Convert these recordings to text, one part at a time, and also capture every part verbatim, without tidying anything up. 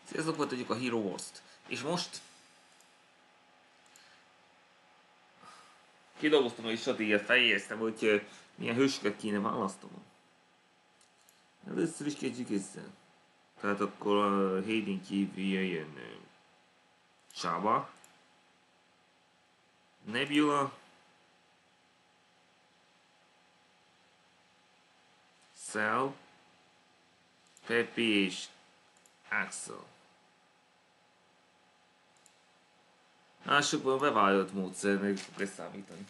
Sziasztok, folytatjuk a Hero Wars-t. És most... kidolgoztam egy stratégiát, feljegyeztem, hogy milyen hősöket kéne választanom. Először is kezdjük ezzel. Tehát akkor a Hayden kívül jöjjön Csaba, Nebula, Cell, Peppy és Axel. Másokban bevált módszernek fog számítani.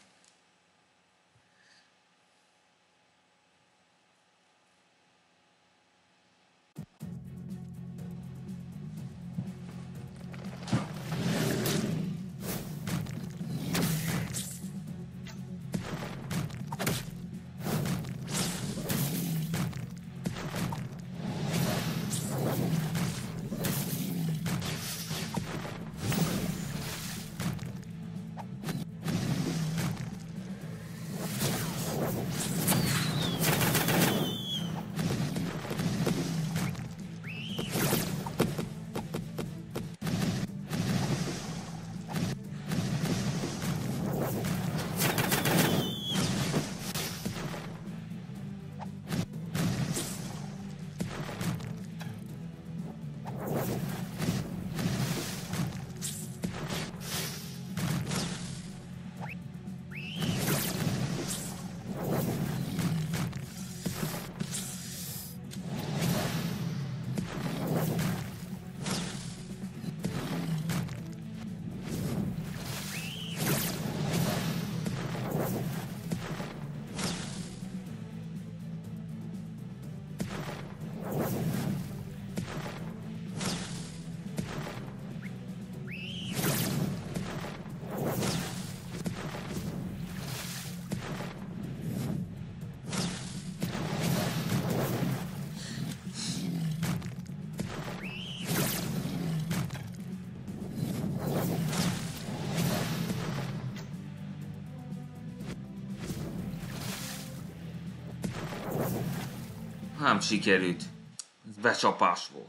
Nem sikerült. Ez becsapás volt.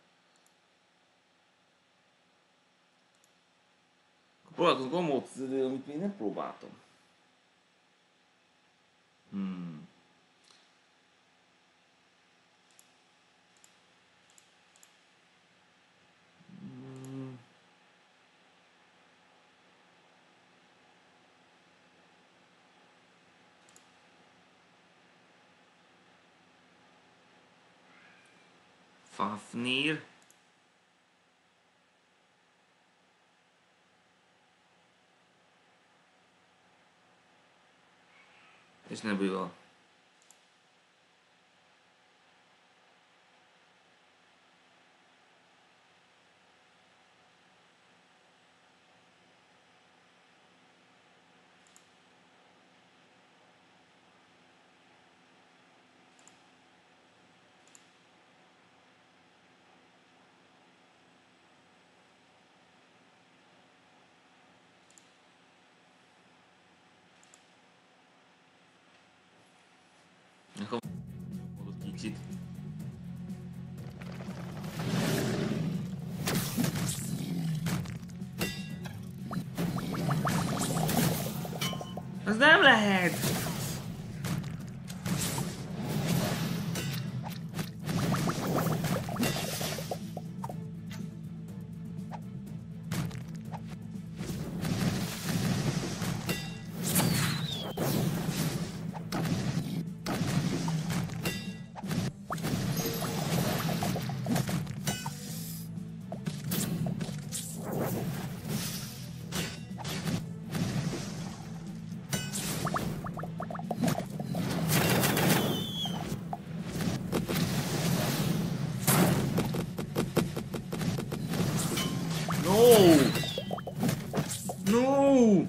Próbálkozunk gombot, amit még nem próbáltam. Hmm. Hmm. Fafnir. És Nebula. Akkor mondod kicsit. Ez nem lehet! No!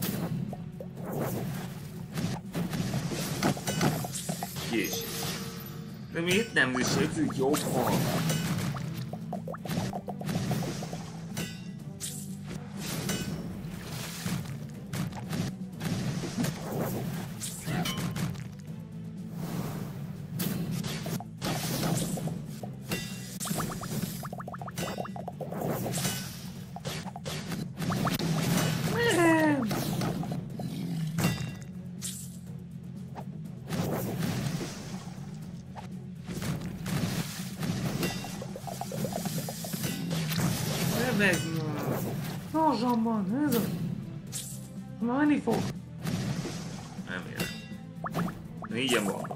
Késő. De miért nem viseltük jobban? meg! Lassabban, ez a... Na, menni fog. Nem érem. Négyen vannak.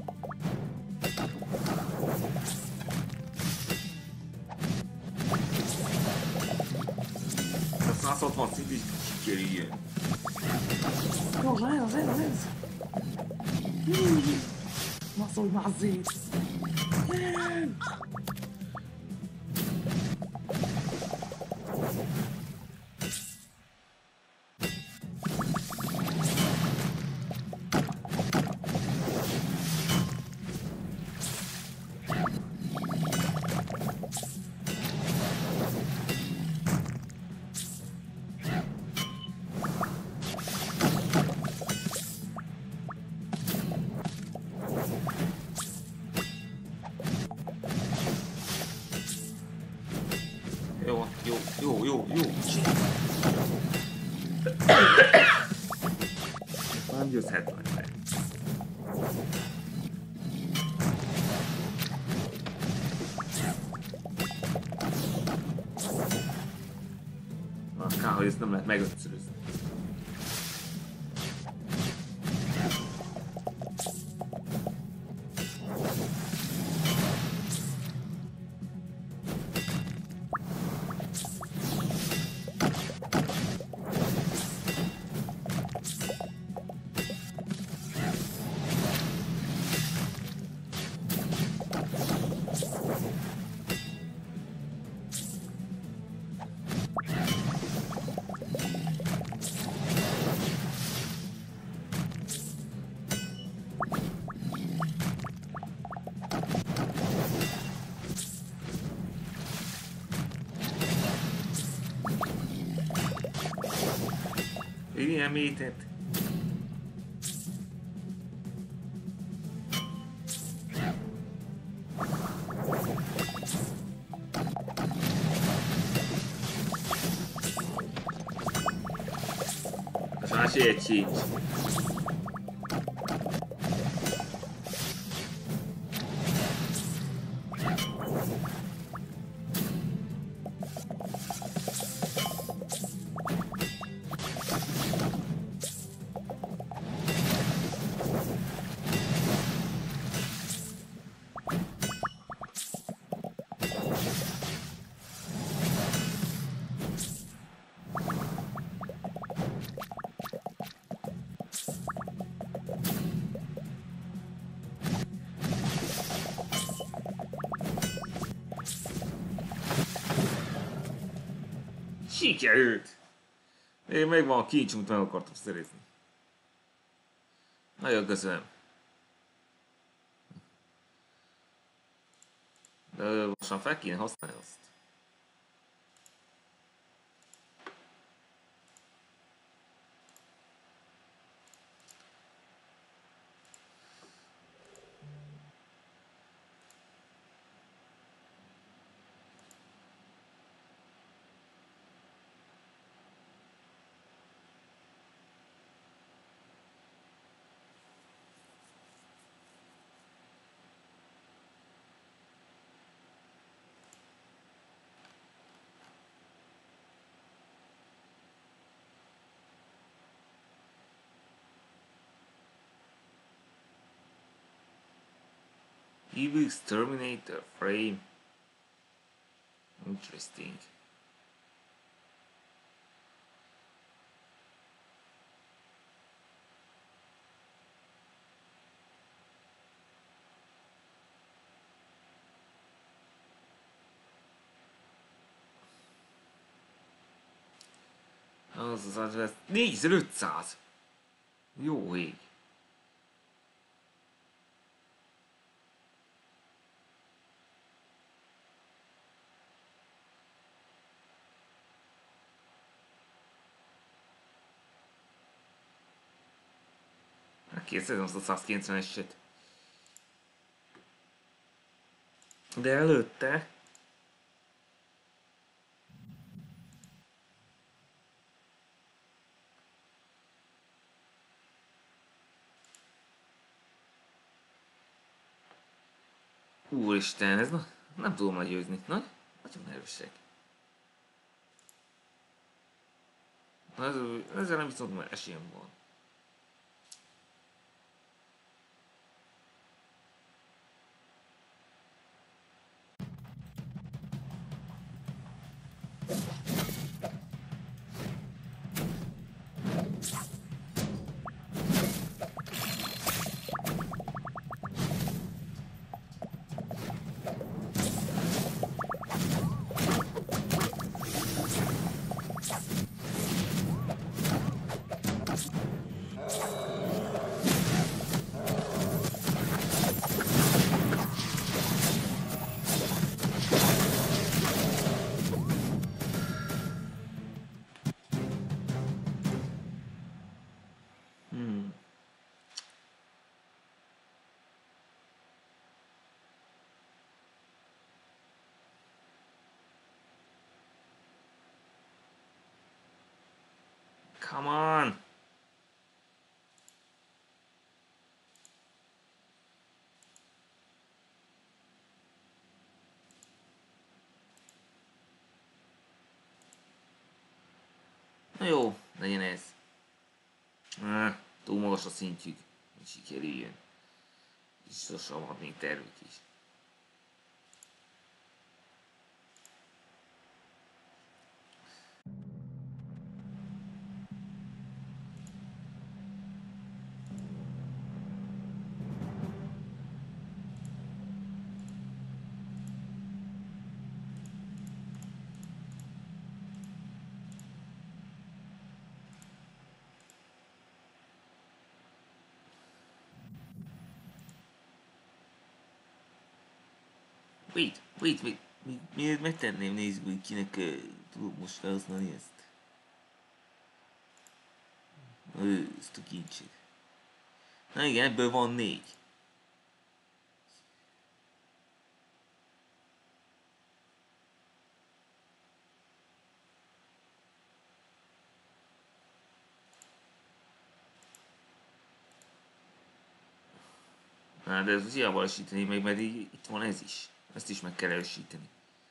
A száz hatvan szint is sikerüljön. Gyorsan, ez, ez, ez. Na szólj már szét. Jó, jó, jó, jó, jó. Nem győzhetlen meg. Na, kár, hogy ezt nem lehet megötszörözni. Ilyen métet. Az másik egy sincs. Sikerült! Még megvan a kincs, amit meg akartam szerezni. Nagyon köszönöm. De most fel kéne használni azt. Evil's Terminator frame. Interesting. Az az az, az négyezer-ötszáz. Jó ég. Készítem azt a százkilencveneset. De előtte... Úristen, ez na, nem tudom legyőzni. Nagy, nagyon erősek. Ez, ezzel nem viszont már esélyem van. Hmm. Come on! Na jó, legyen ez. Ah, túl magas a szintjük, hogy sikerüljön. Biztosan van még tervük is. Wait, wait, wait. Mi- Miért megtenném, nézzük, hogy kinek uh, tudok most felhasználni ezt. Ő, ezt a kincset. Na igen, ebből van négy. Na, de ez hiába erősíteni meg, mert így, itt van ez is. Ezt is meg kell erősíteni.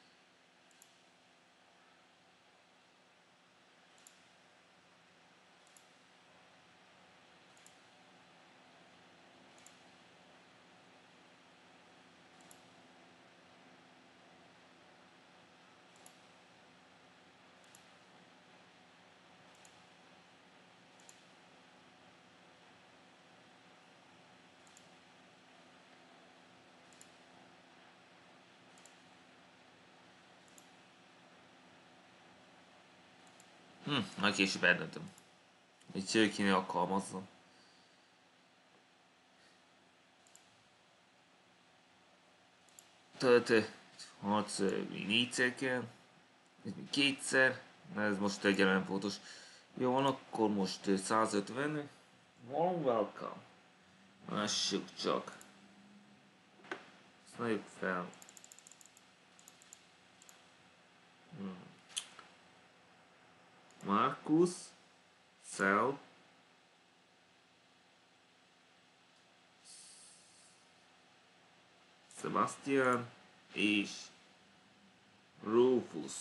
Hm, majd később eldöntöm. Hogy kéne alkalmazzam. Tehát hatszor még négyszer kell. Ez még kétszer. Na ez most egyáltalán fontos. Jó van, akkor most száz ötven. Warm welcome. Lássuk csak. Használjuk fel. Hmm. Marcus, Cell, Sebastian és Rufus.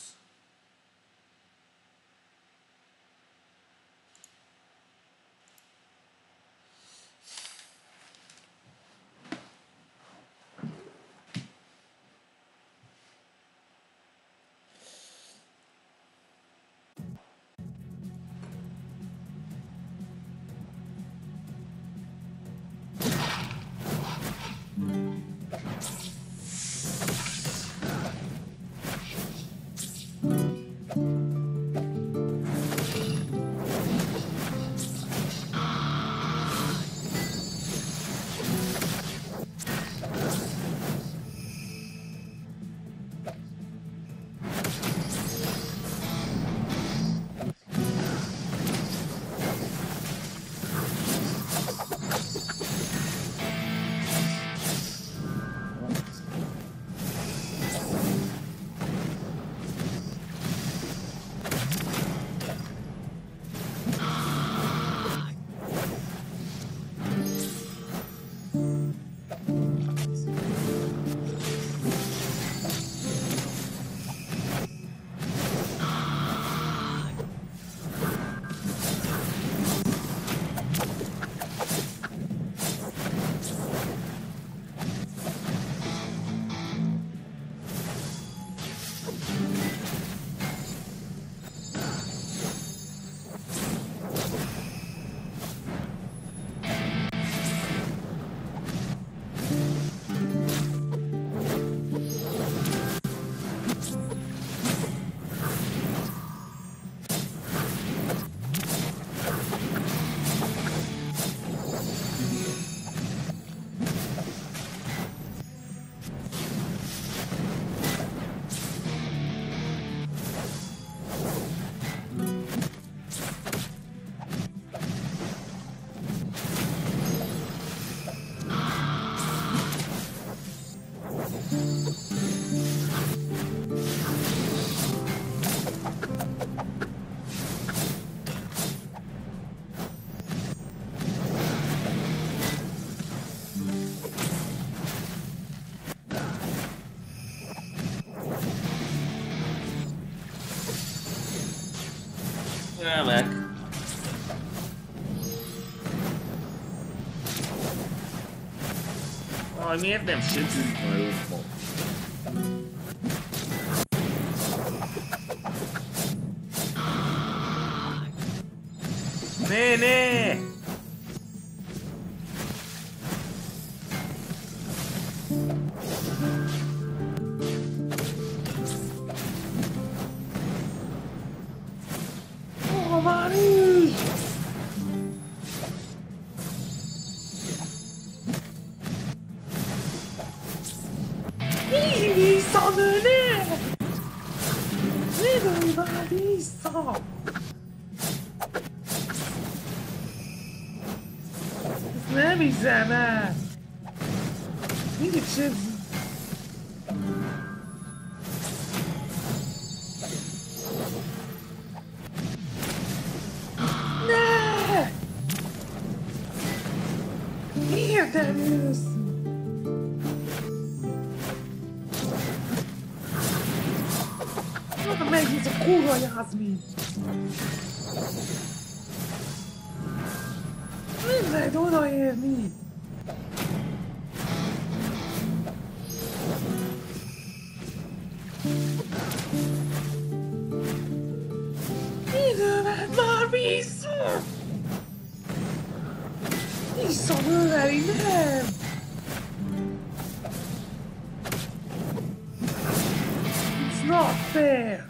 Remek. Aj, miért nem sötünk a rúfba? Ne, ne! Oh, már is! Mi visszanő, ne! Ne dőlj már vissza! Ezt nem hiszem el! Mindig sem... Ne! Miért eljössz? Oda megnyitsz a kurva Jászmin! Nem lehet odaérni! Ide ment már vissza! Visszanöveli, nem! It's not fair!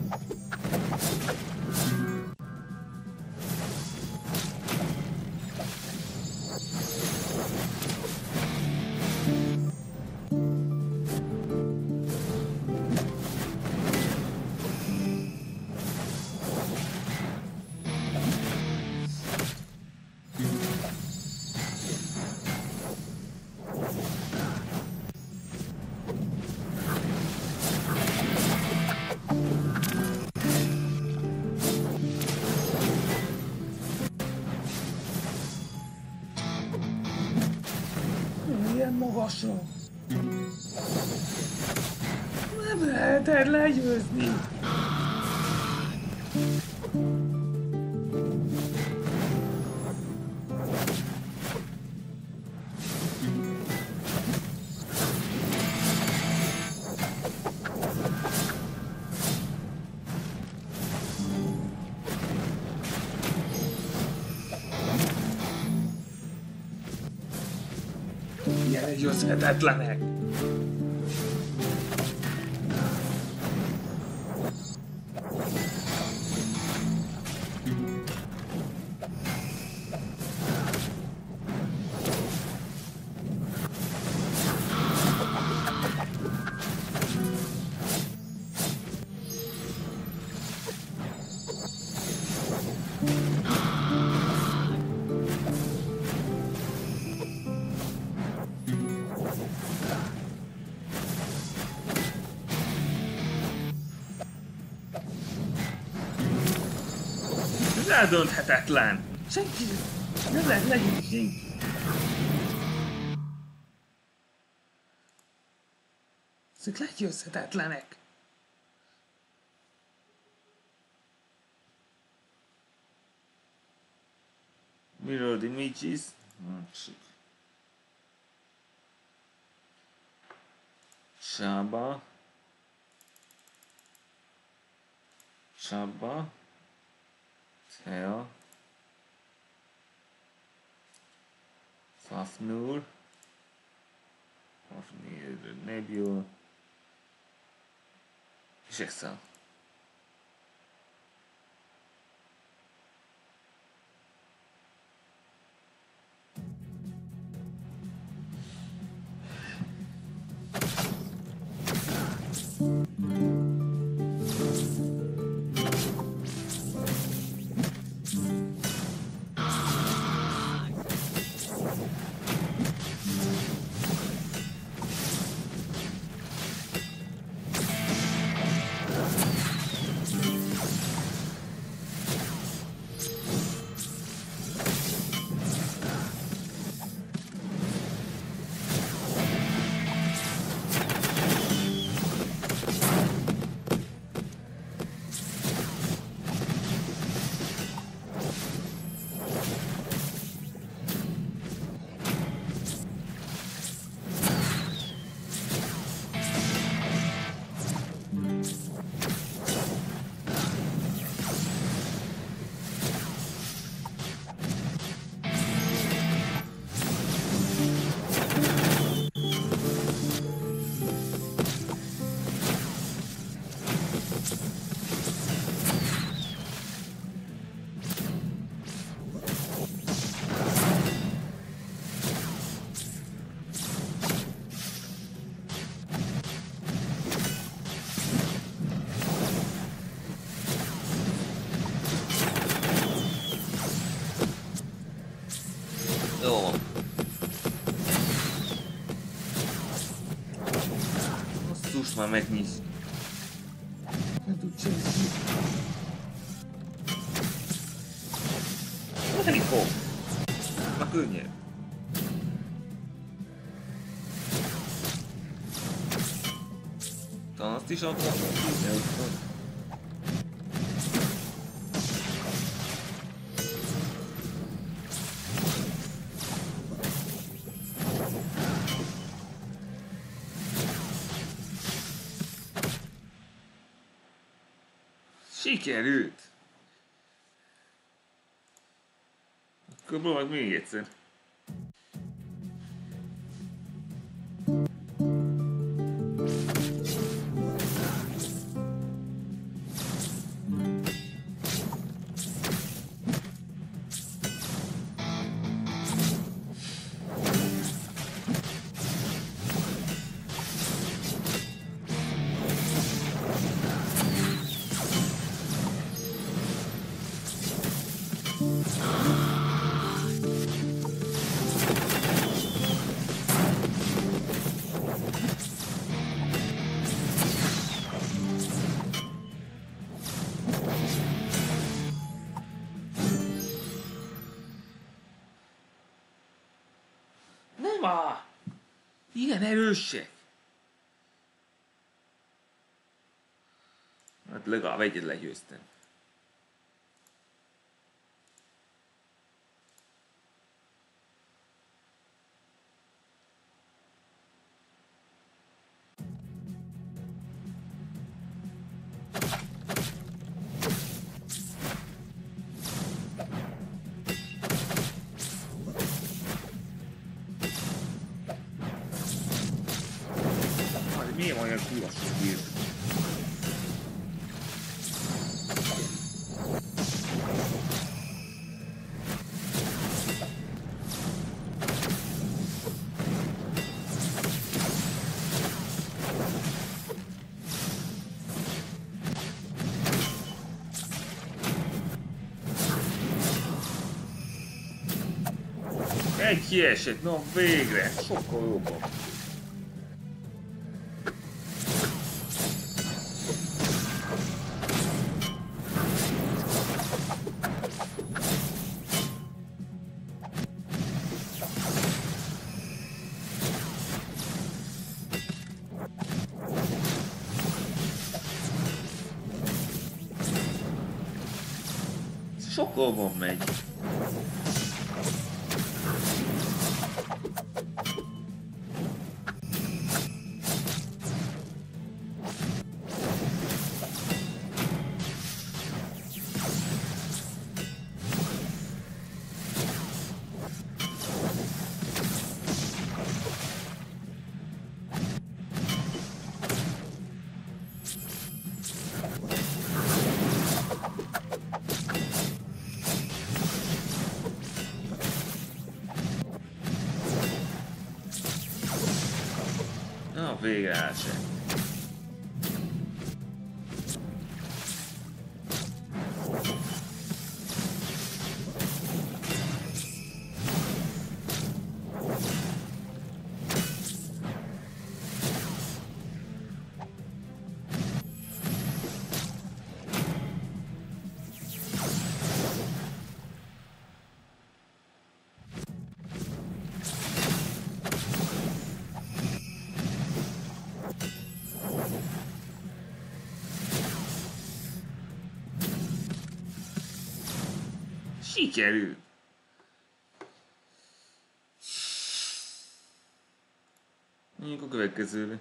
Ilyen magasra! Nem lehet el legyőzni! Ilyen győzhetetlenek! Ez eldönthetetlen! Senki! Nem lehet legyőzni senki! Ezek legyőzhetetlenek! Mirror images. Másik. Sába. Sába. Thea. Fafnur. Fafnir Nebula. És Excel. most már megnyis. Nem tud cseszni. Menni fog. Na könnyebb. Talán azt is adtam, de ott van. Sikerült! Akkor próbálj még egyszer. Nem á! Ilyen erősek! Hát legalább egyet legyőztem. Miért olyan kulassú bír? Egy kiesett, no végre! Sokkal jobban. Sokkal van megy. Na, végre else. Sikerült! Menjünk a következőre.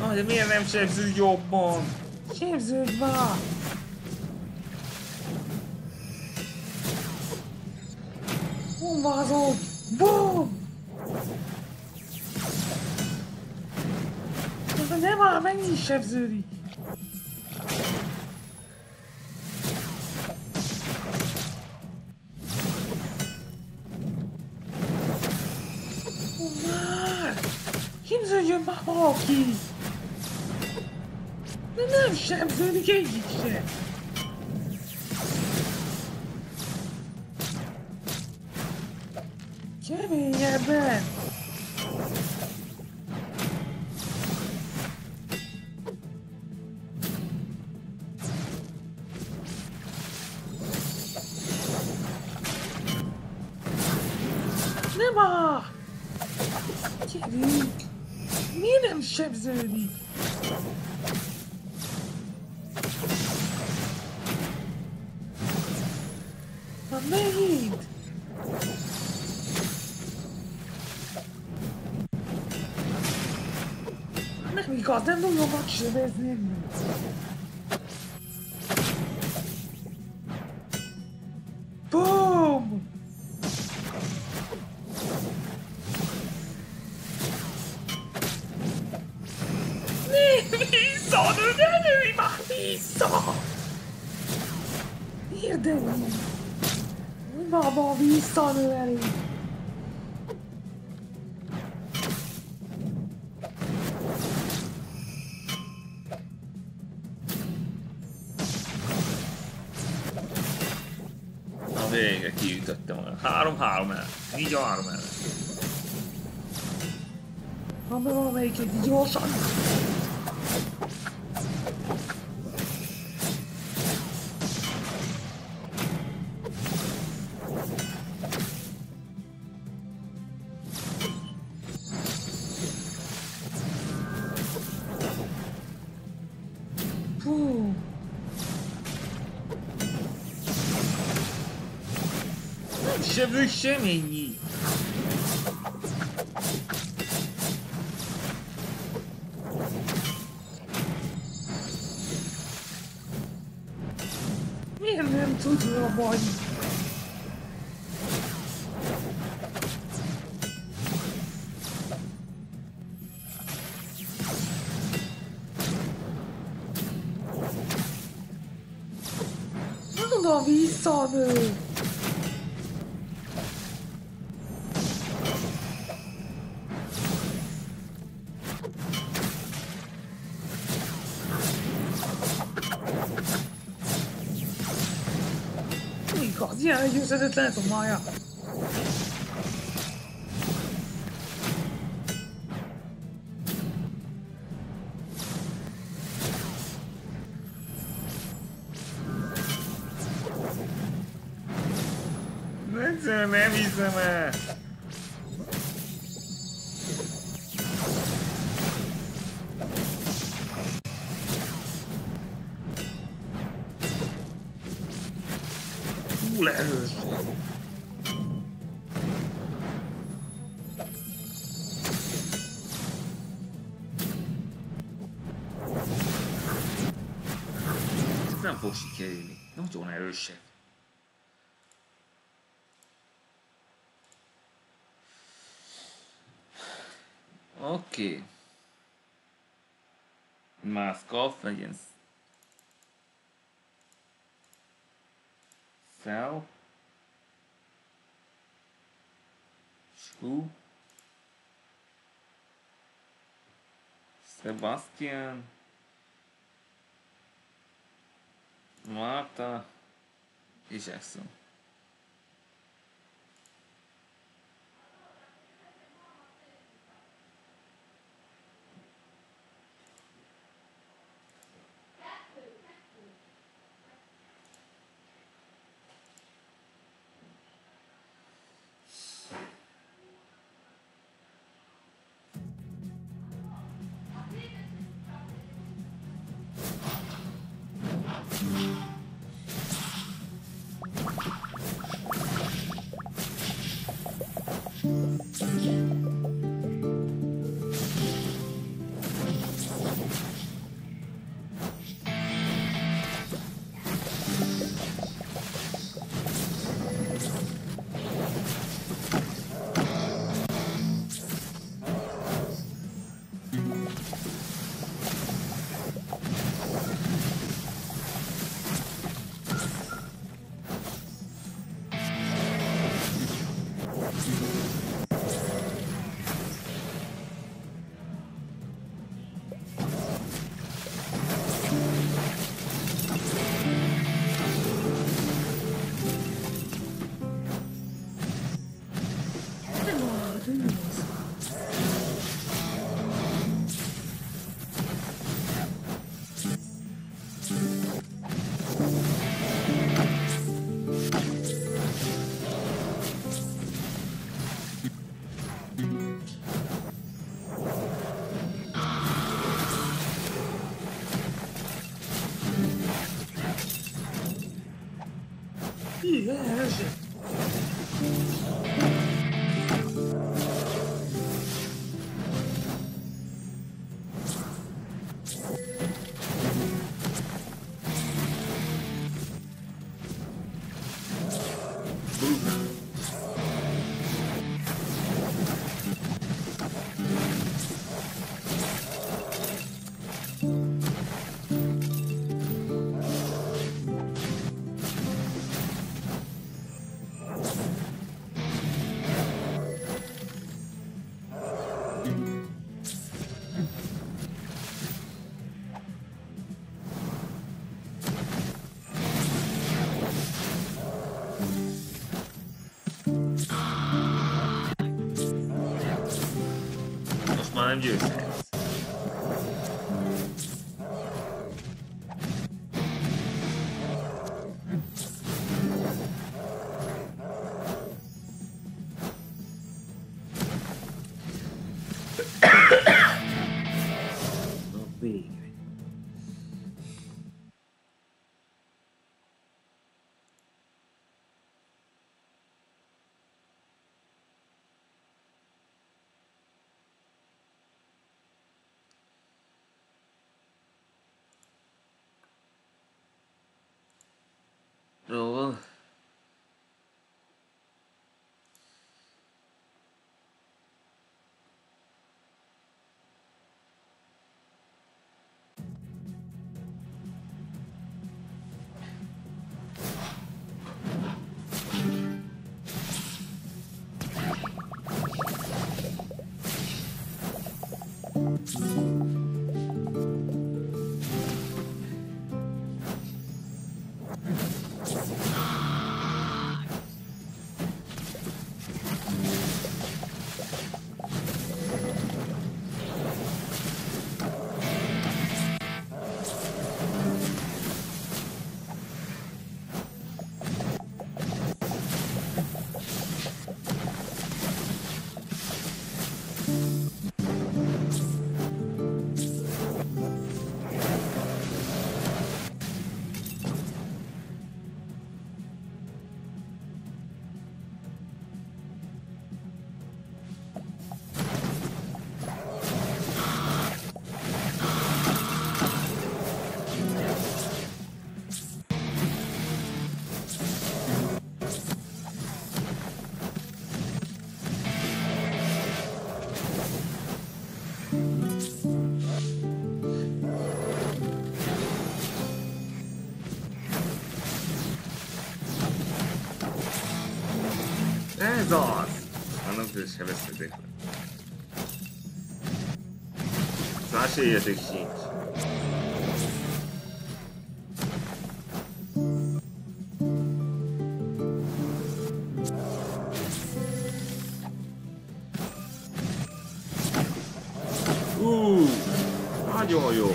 Na, de miért nem sebződj jobban? Sebződj már! Bombázod! Bum! De nem áll, mennyi is sebződik! Már! Sebződjön már valaki! De nem sebződik egyik se! Keményebben! Nem áll! Gyerünk! Miért nem sebződik? Na megint! Nem igaz, nem tudom megsebezni engem. Boom! Ne, vissza, nő, ne nőj már vissza! Érdemű! Baba, vissza, nő elég! Na végre kiütöttem olyan. Három-három el. Így a három el. Ha be valamelyiket így gyorsan. Fú. Nem sebző semennyi. Miért nem tudja vagy? Oda vissza, nő! Igaz, ilyen győzhetetlen szomája! Egyszerűen nem hiszem el! Túl erős! Ez nem fog sikerülni. Nagyon erősek. Oké. Mask off, legyen Cell. Screw. Sebastian. Marta. És Jackson. Most már nem győzhetsz. Na végre. Jó van. Ez az! Annak se veszedik le. Más érjetek sincs. Uh, nagyon jó!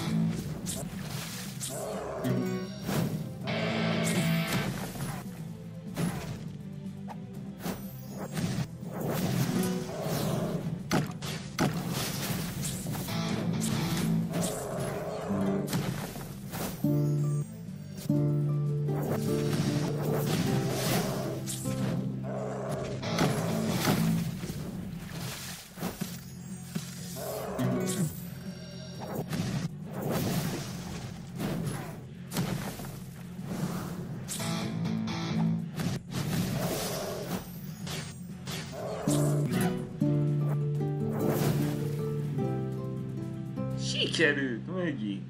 Sikerült megint!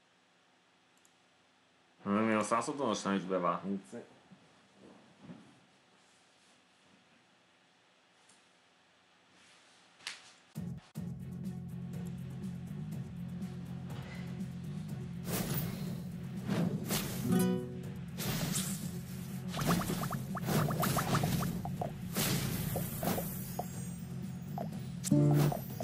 Nem, a száz hatvanosnál is bevágunk.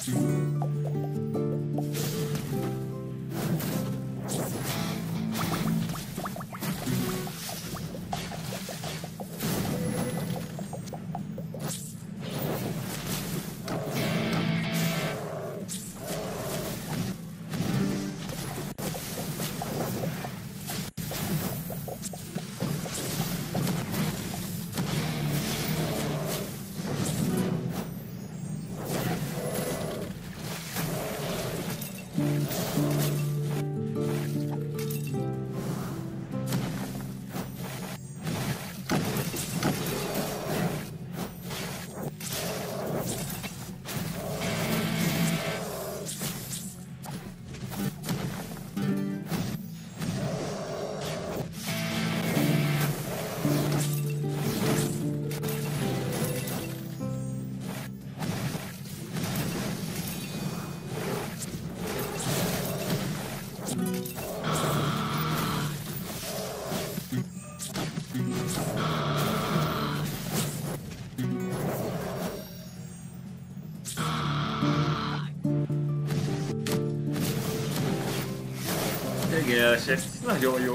Igen, ez nagyon jó.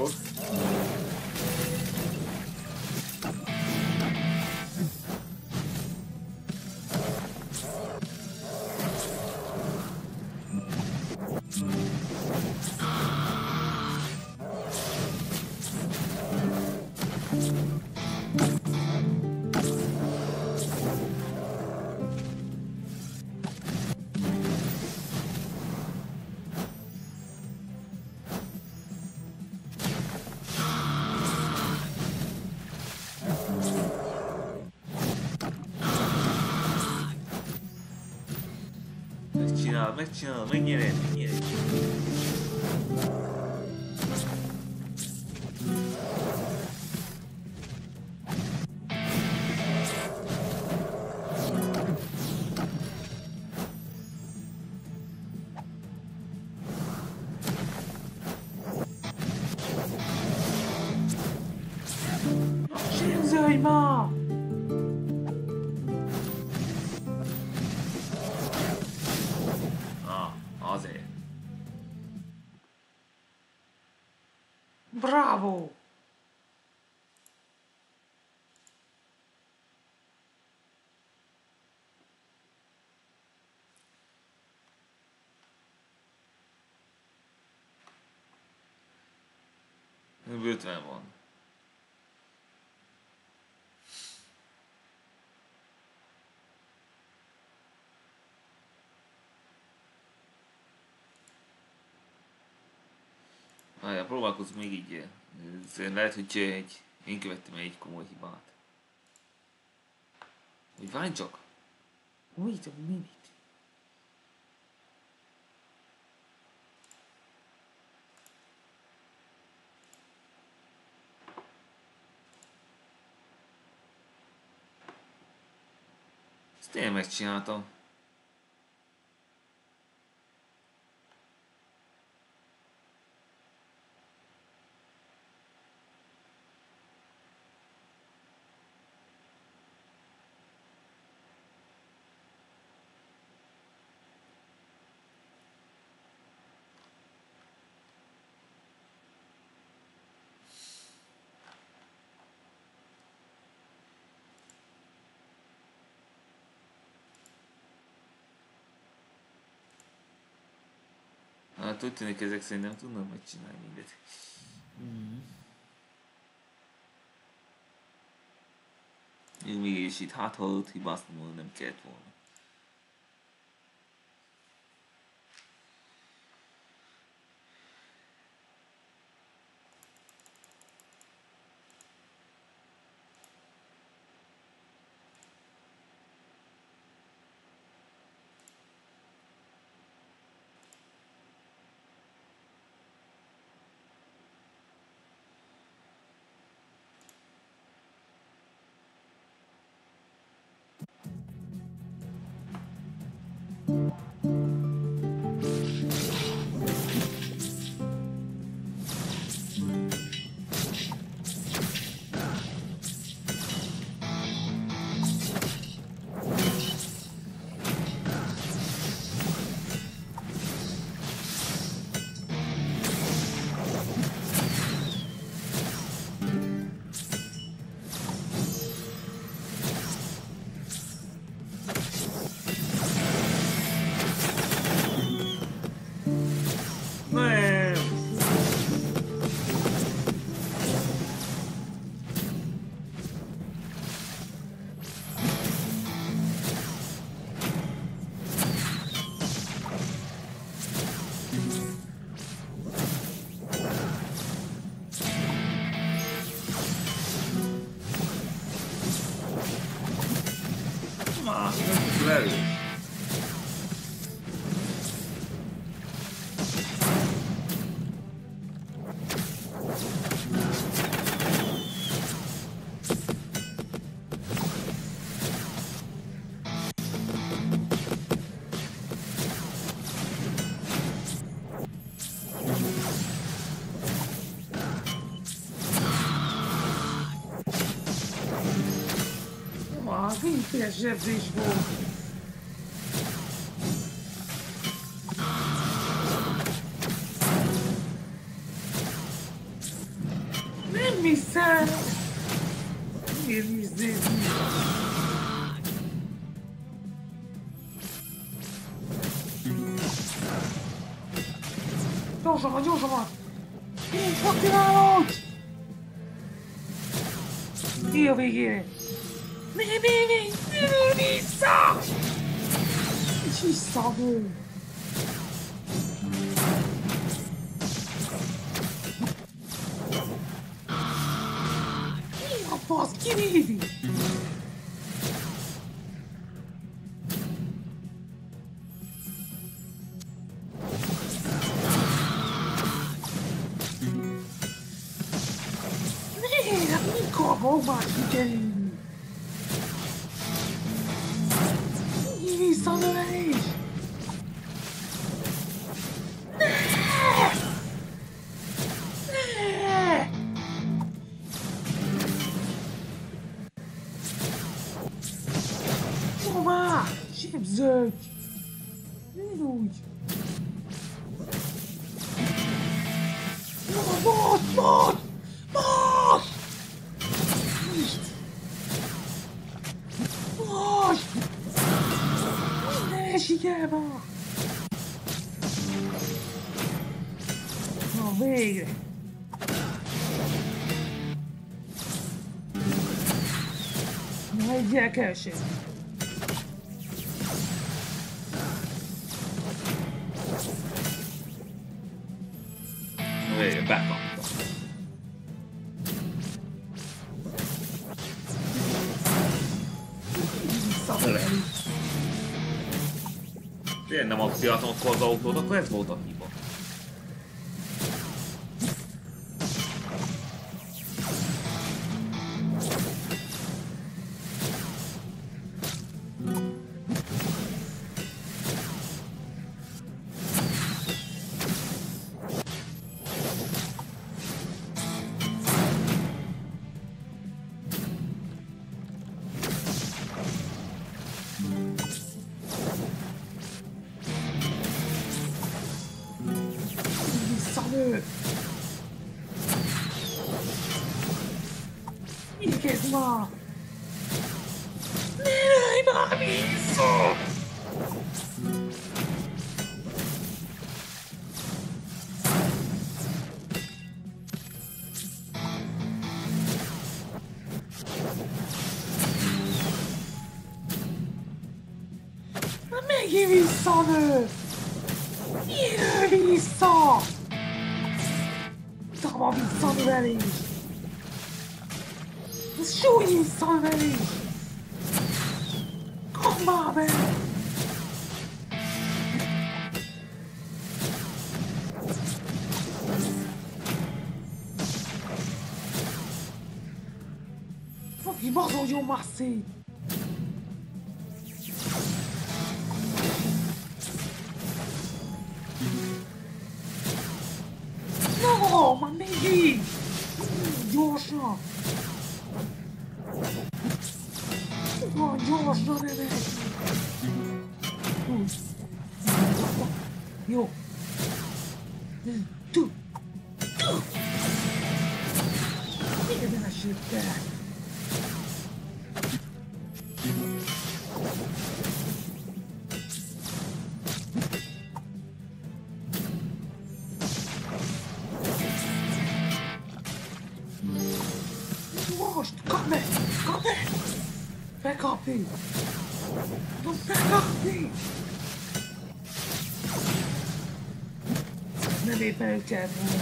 Megcsinál, megcsinál, megnyered, megnyered. Shinzai ma! Azért. Bravo! ötven van. Várjál, próbálkozunk még így. Lehet, hogy egy, én követtem egy komoly hibát. Hogy várj csak! Wait a minute. Ezt én megcsináltam. Hát úgy tűnik, ezek szerint nem tudnak megcsinálni mindet. Mm. Még mégis itt hát hallott hibáztam volna, nem kellett volna. Már nem tud erős. Mindenféle zsebzés volt. Nem hiszem! Miért is nézni? Gyorsabban, gyorsabban! Fogtilálod! Mi a végére? Mi, mi, mi, mi, vissza! És visszavő! Mi a fasz? Ki védi? Miért? Mikor fog már sikerülni? Visszanövelés! Ne! Ne! Hová? Zsebzöld! Én úgy! Jó, most, most! Most! Most! Esik el ma! Na végre! Na egy gyerkelség! Na végre bekaptam. Visszafelelni! Miért nem aktiváltam akkor az autót, akkor ez volt a hiba. Visszanő! Igaz már! Ne lőj már vissza! Na megint visszanő! Jöjj vissza! Tava visszanövelés! Ez súly visszanövelés! Kom már be! Fogj, bazogjon már szét! No, már megint! Gyorsan! Van, gyorsan emelj! Jó! Tú! Tú! Miért nem esett el? Most! Kap meg! Kap meg! Bekapni! No, bekapni! Nem éppen ők kellett volna.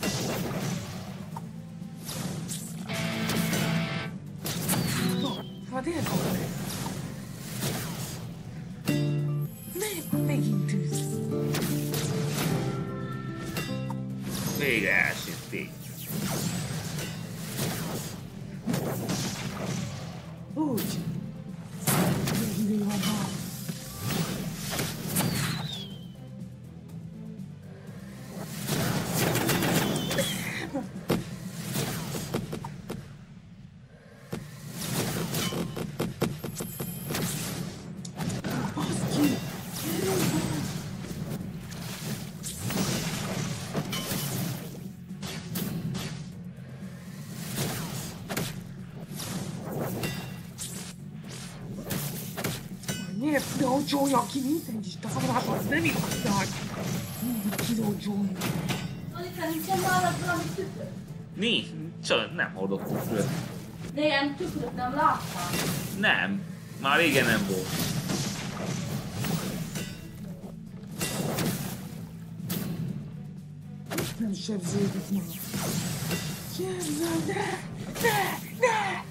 No, Hát érted meg? Nem, megint tűz. Végre elsütték. Úgy. Még idő van már. Baszki! Miért kilócsolja ki mindent is támadáshoz? Nem igazság! Mindig kilócsolni. Monika, nincsen nála valami tükör? Nincs, csak nem hordok tükröt. De ilyen tükröt nem láttál. Nem, már régen nem volt. Nem sebződik már. Képzel, ne! Ne! Ne!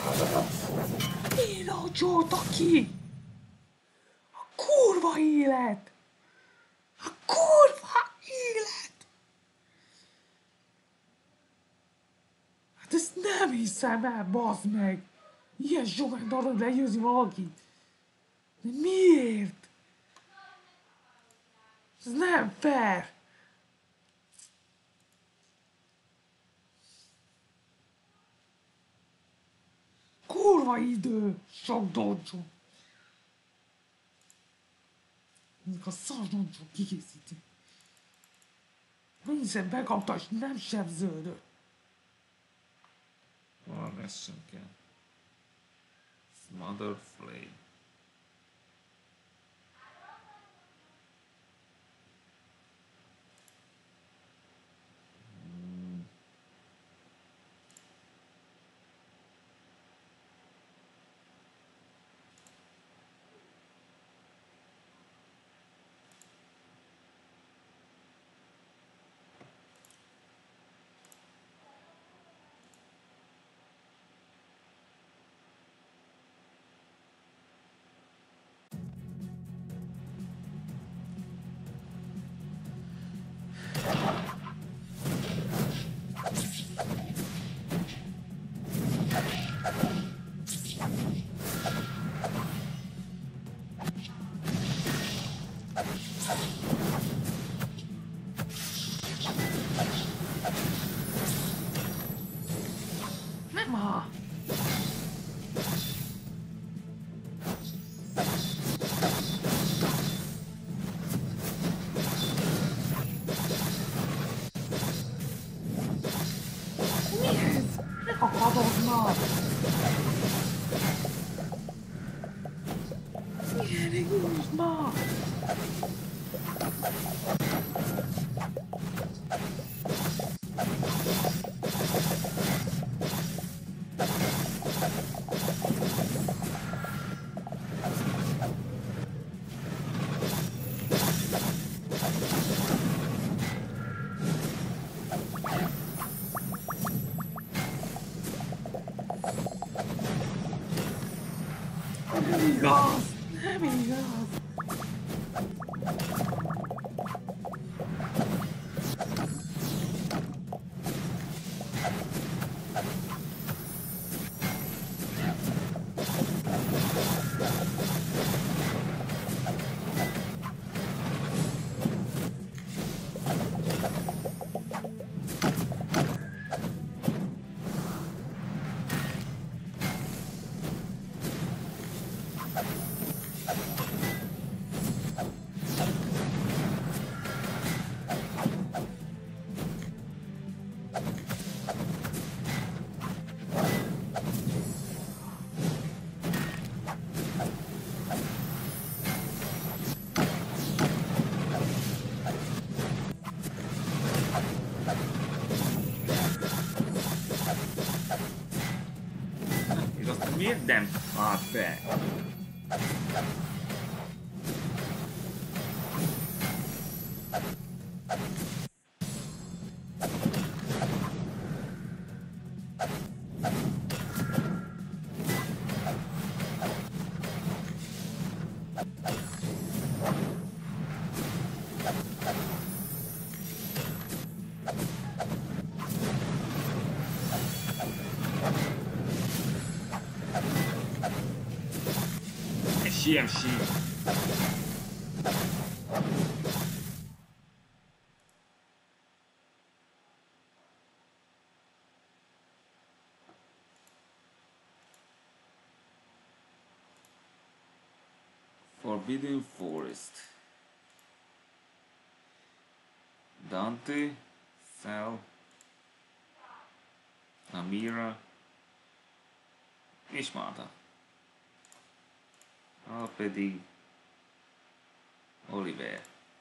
Kilócsolta ki! A kurva élet! A kurva élet! Hát ezt nem hiszem el, bazd meg! Ilyen sokan tudod legyőzni valakit! De miért? Ez nem fair! Kurva idő! Sok doncsó! Mondjuk a szar doncsó kikészíti. Mindjárt bekapta és nem sebződött. Valami ezt sem kell. Smother Flame. Nem a... Mi ez? Ne akadod már! Milyen igaz már! Nem igaz! Nem igaz! És azt miért nem állt be? C M C. Forbidden Forest. Dante, Cell, Amira és Mata. A pedig Oliver.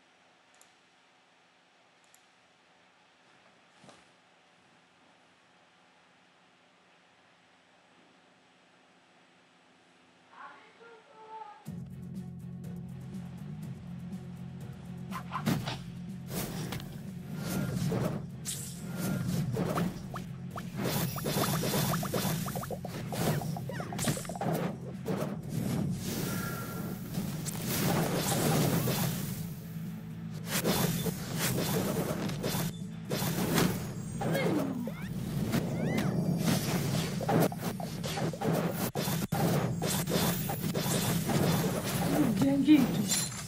Gyengítő.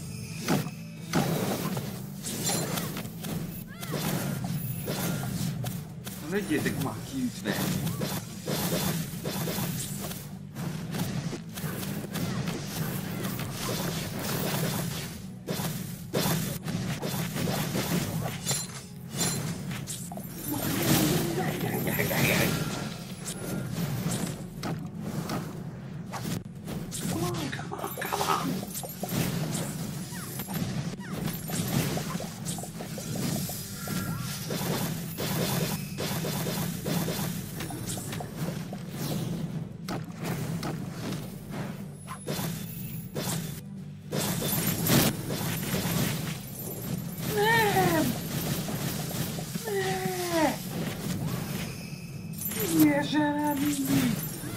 Vegyétek már kiütve! Nem! Ne! Ilyesen nem mindig!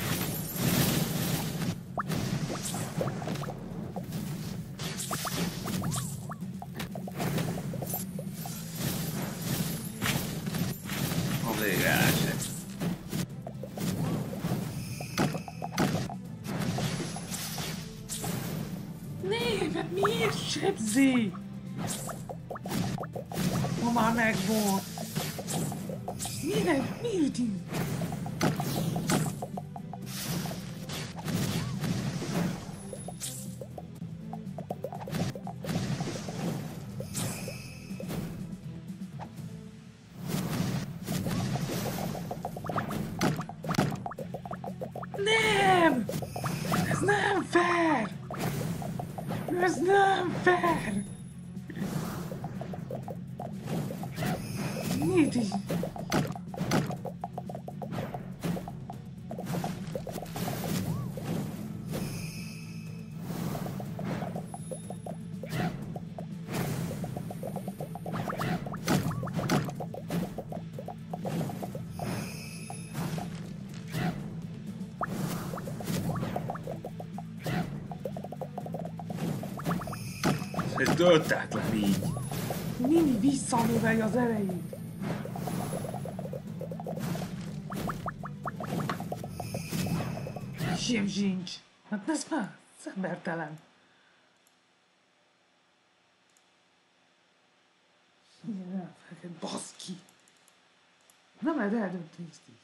A végállása. Nem, hát miért sebzi? Ma már megvolt. Mire? Mi ütünk? Nem! Ez nem fair! Ez nem fair! Mit is? Ez töltetlen így. Mini visszanövelj az erejét. Sem sincs. Hát ez már szembertelen. Nem, feked, baszki. Nem lehet eldönteni ezt így.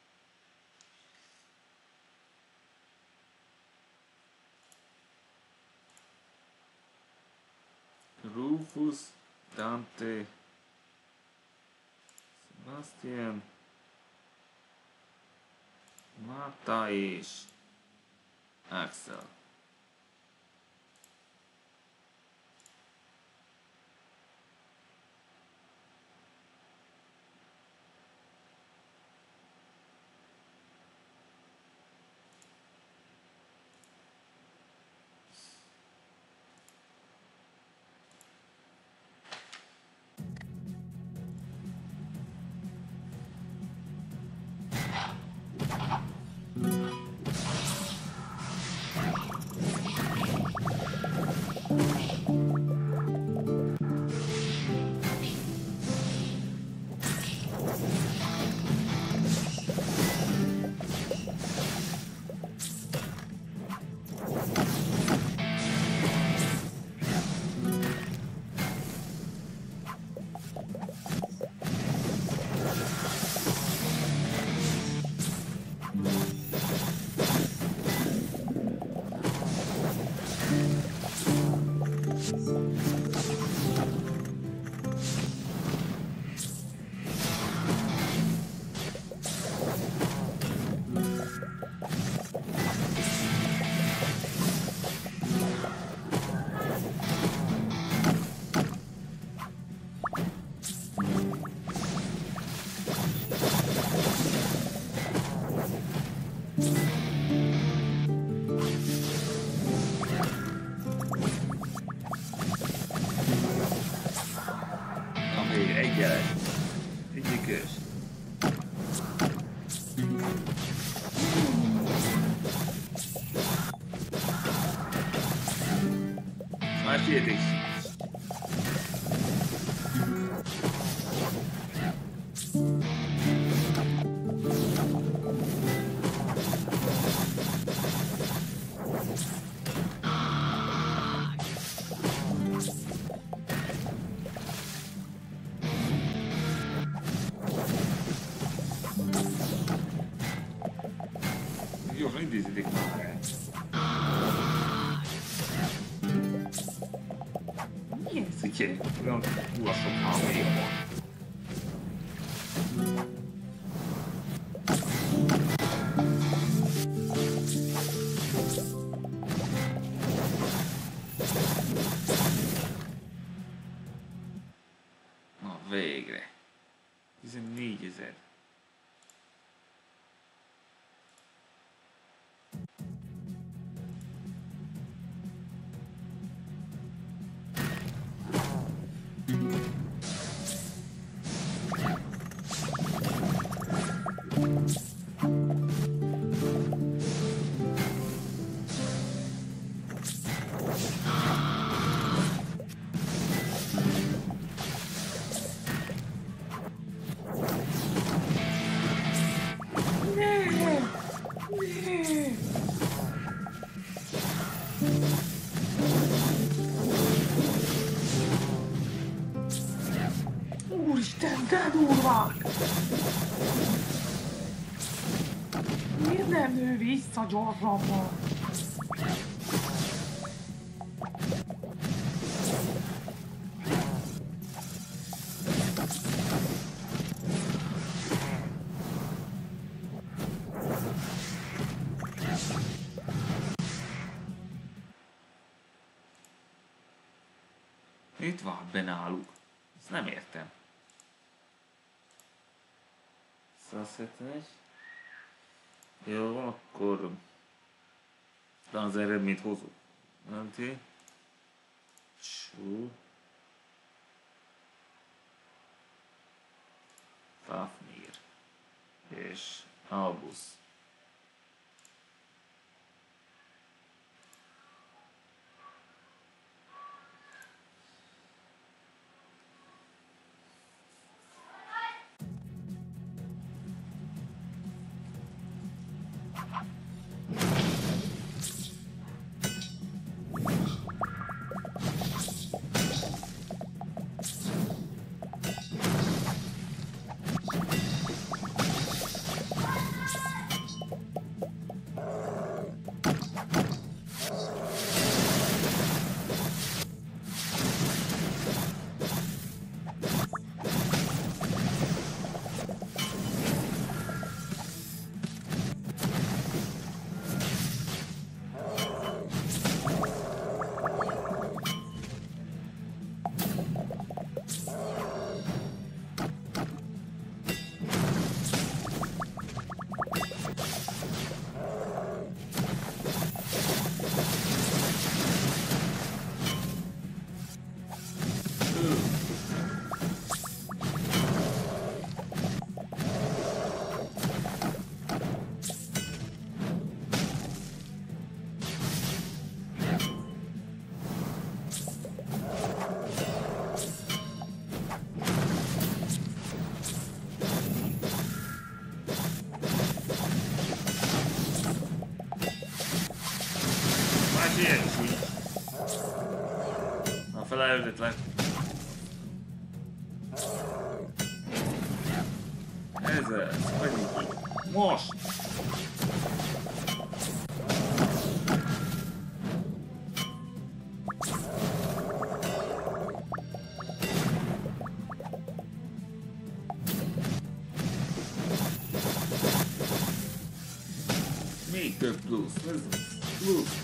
Rufus, Dante, Sebastian, Marta és Axel. figyeljetek! Gyorsan idézitek már el. Mi ez? Ugye? Olyan ulassok hangja van. Na végre. tizennégyezer. Úristen, de durva! Miért nem nő vissza gyorsabban? Itt van be náluk. Ezt nem értem. százhetvenegy. Jó, van, akkor talán az eredményt hozok. Menté. Csú. Fafnir. És Albus. Na felelőtlen. Ez az, hogy most! Még több plusz, ez plusz.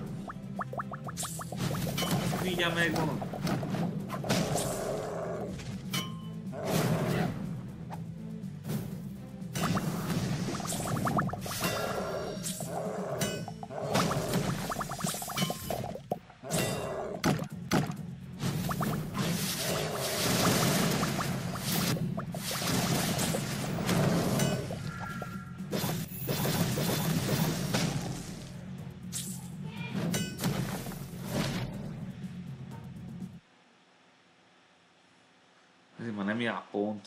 Mindjárt megvan. azért már nem jár pont.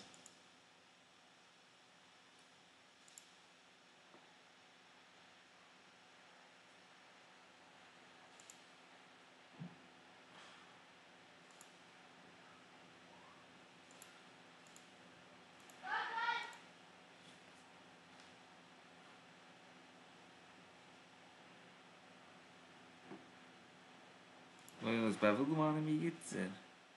Vajon azt be fogom állni még egyszer?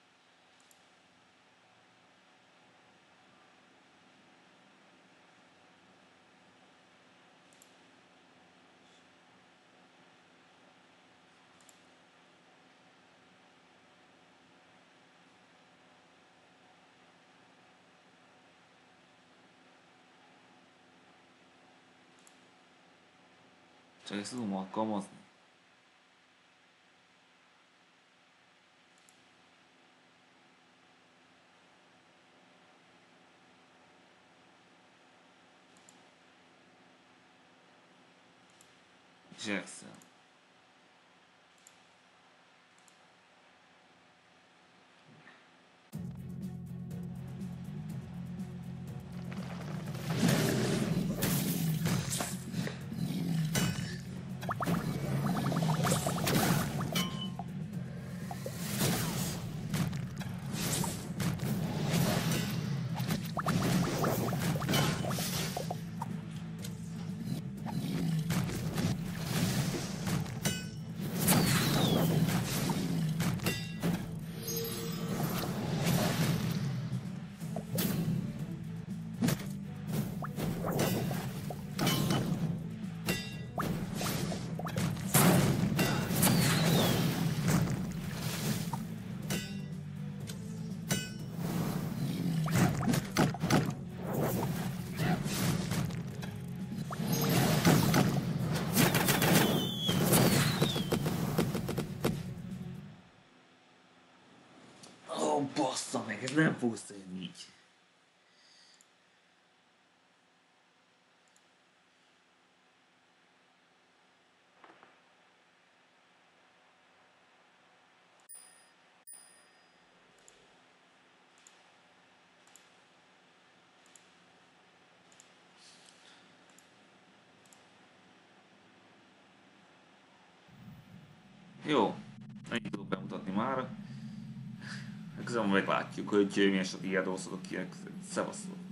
Csak ezt tudom alkalmazni. Jackson. Ó, bassza meg, ez nem fog szólni így. Jó, ennyit tudok bemutatni mára. Közben meglátjuk, hogy milyen stratégiát osztodok ki. Szevasztok!